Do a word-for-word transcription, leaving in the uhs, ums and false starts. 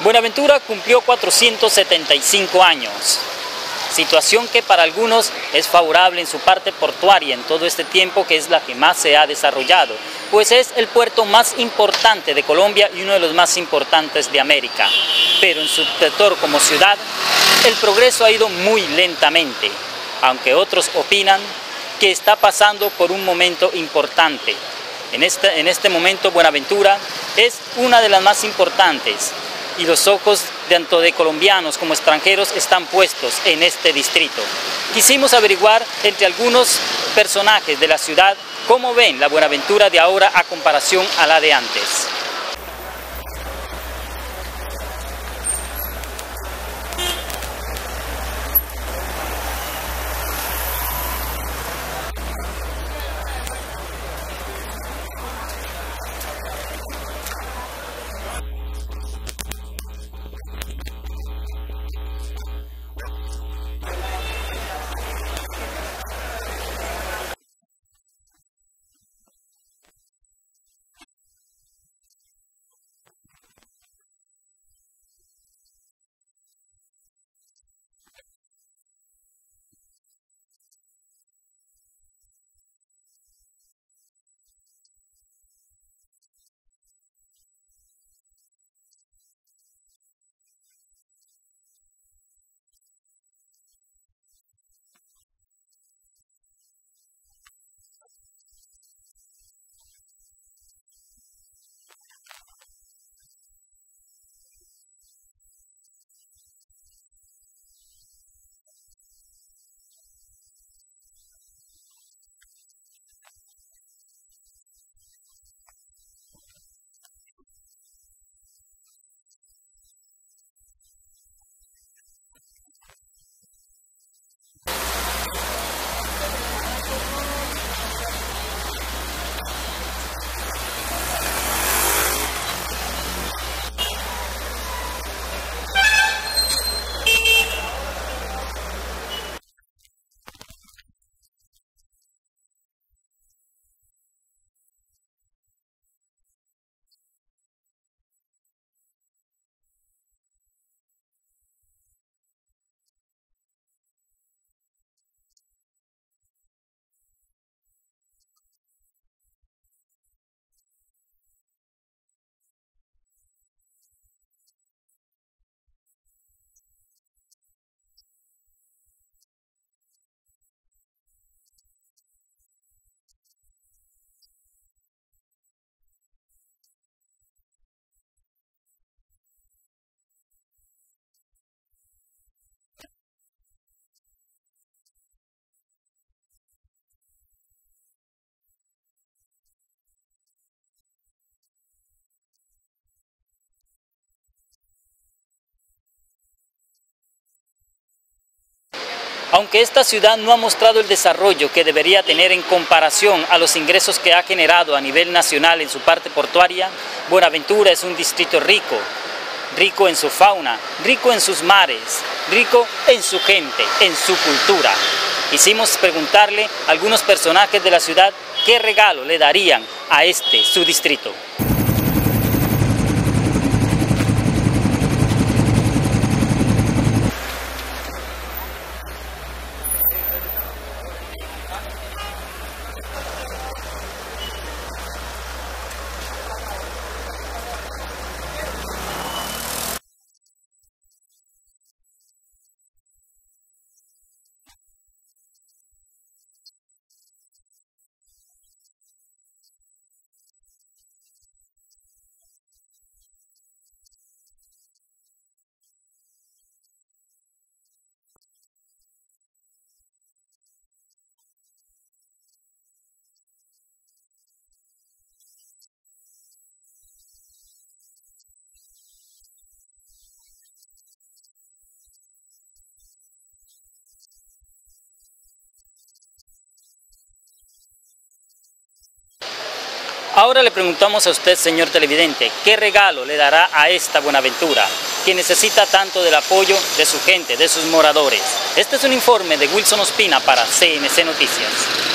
Buenaventura cumplió cuatrocientos setenta y cinco años, situación que para algunos es favorable en su parte portuaria en todo este tiempo, que es la que más se ha desarrollado, pues es el puerto más importante de Colombia y uno de los más importantes de América. Pero en su sector como ciudad, el progreso ha ido muy lentamente, aunque otros opinan que está pasando por un momento importante. En este, en este momento Buenaventura es una de las más importantes, y los ojos tanto de colombianos como extranjeros están puestos en este distrito. Quisimos averiguar entre algunos personajes de la ciudad cómo ven la Buenaventura de ahora a comparación a la de antes. Aunque esta ciudad no ha mostrado el desarrollo que debería tener en comparación a los ingresos que ha generado a nivel nacional en su parte portuaria, Buenaventura es un distrito rico, rico en su fauna, rico en sus mares, rico en su gente, en su cultura. Quisimos preguntarle a algunos personajes de la ciudad qué regalo le darían a este, su distrito. Ahora le preguntamos a usted, señor televidente, ¿qué regalo le dará a esta Buenaventura, que necesita tanto del apoyo de su gente, de sus moradores? Este es un informe de Wilson Ospina para C N C Noticias.